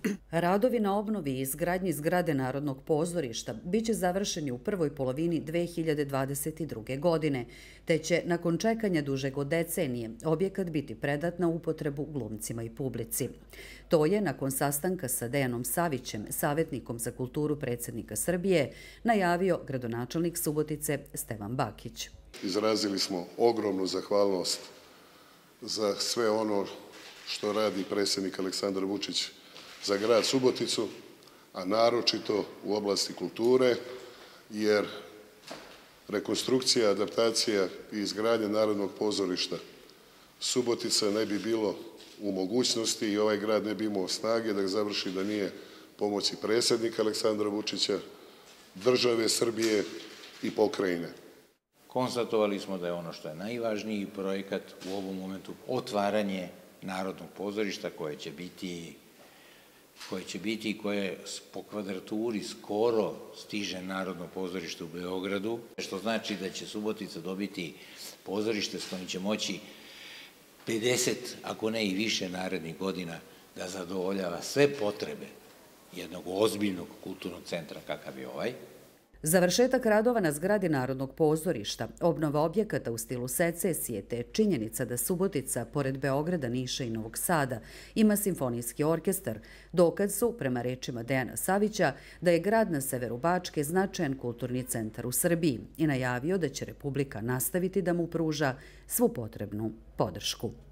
Radovi na obnovi i izgradnji zgrade Narodnog pozorišta biće završeni u prvoj polovini 2022. godine, te će, nakon čekanja dužeg od decenije, objekat biti predat na upotrebu glumcima i publici. To je, nakon sastanka sa Dejanom Savićem, savjetnikom za kulturu predsjednika Srbije, najavio gradonačelnik Subotice Stevan Bakić. Izrazili smo ogromnu zahvalnost za sve ono što radi predsjednik Aleksandar Vučić za grad Suboticu, a naročito u oblasti kulture, jer rekonstrukcija, adaptacija i izgradnja Narodnog pozorišta Subotica ne bi bilo u mogućnosti i ovaj grad ne bi imao snage da završi da nije pomoći predsjednika Aleksandra Vučića, države Srbije i pokrajine. Konstatovali smo da je ono što je najvažniji projekat u ovom momentu otvaranje Narodnog pozorišta koje će biti i koje po kvadraturi skoro stiže Narodno pozorište u Beogradu, što znači da će Subotica dobiti pozorište s kojim će moći 50, ako ne i više narednih godina da zadovoljava sve potrebe jednog ozbiljnog kulturnog centra kakav je ovaj. Završetak radova na zgradi Narodnog pozorišta, obnova objekata u stilu secesije te činjenica da Subotica, pored Beograda, Niša i Novog Sada, ima simfonijski orkestar, dokaz su, prema rečima Dejana Savića, da je grad na severu Bačke značajan kulturni centar u Srbiji i najavio da će Republika nastaviti da mu pruža svu potrebnu podršku.